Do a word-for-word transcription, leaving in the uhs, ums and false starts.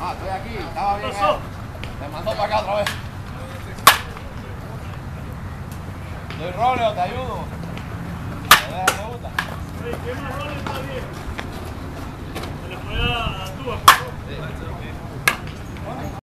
Ah, estoy aquí, estaba bien. Eh. Te mando para acá otra vez. ¿Doy role o te ayudo? ¿Te gusta? ¿Qué más role está bien? Se le puede dar a tú, por favor. Sí.